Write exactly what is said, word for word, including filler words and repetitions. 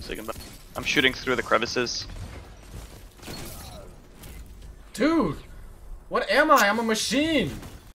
Second, I'm shooting through the crevices. Dude, what am I? I'm a machine.